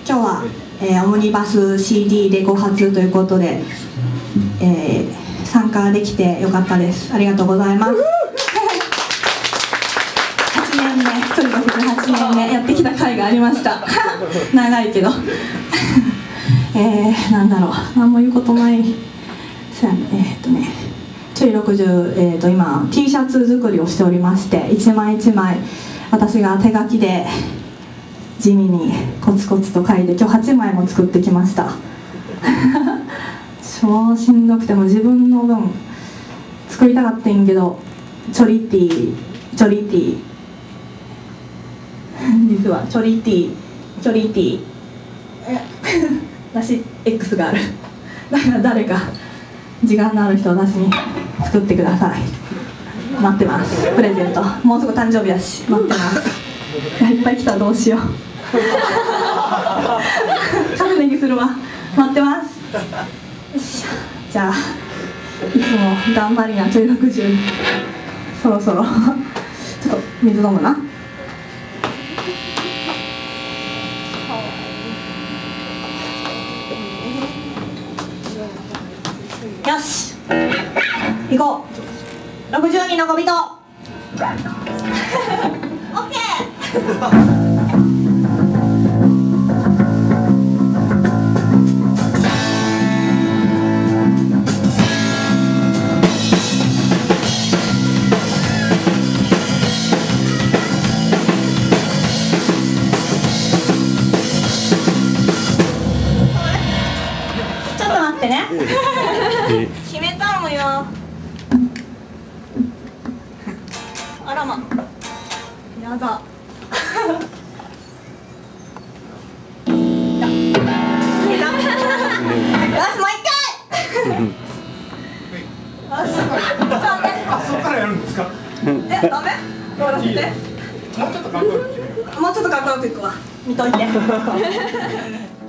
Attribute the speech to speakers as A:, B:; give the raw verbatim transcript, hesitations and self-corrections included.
A: 今日は、えー、オムニバス シーディー レコ発ということで、えー、参加できてよかったです。ありがとうございます。はちねんめ、一人ごせずはちねんめやってきた回がありました長いけどえー、なんだろう、何も言うことない。そうやね、えー、っとねちょいろくじゅう、えー、と今 T シャツ作りをしておりまして、一枚一枚私が手書きで地味にコツコツと書いて、今日はちまいも作ってきました超しんどくても自分の分作りたかったんけど、チョリティチョリティ実はチョリティチョリティ私 X があるだから誰か時間のある人を私に作ってください。待ってます。プレゼントもうすぐ誕生日やし待ってますいっぱい来たらどうしようカネギするわ。待ってます。よっしゃ、じゃあいつも頑張りなちょいろくじゅう、そろそろちょっと水飲むな。よし行こう。ろくじゅうにんの小人オッケーちょっと待ってね決めたのよ。あらま、やだよし、もう一回よし、
B: あ、そこからやるんですか。
A: え、ダメ？終わらせて。
B: もうちょっとかっこよく。
A: もうちょっとかっこよくいくわ。見といて